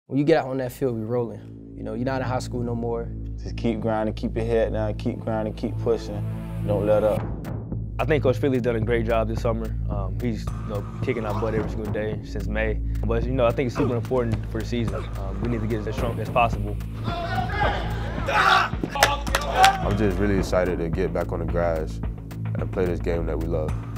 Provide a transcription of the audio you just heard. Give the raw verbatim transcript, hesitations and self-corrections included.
when you get out on that field, we rolling. You know, you're not in high school no more. Just keep grinding, keep your head down, keep grinding, keep pushing. Don't let up. I think Coach Philly's done a great job this summer. Um, he's you know, kicking our butt every single day since May. But you know, I think it's super important for the season. Um, we need to get as strong as possible. I'm just really excited to get back on the grass and play this game that we love.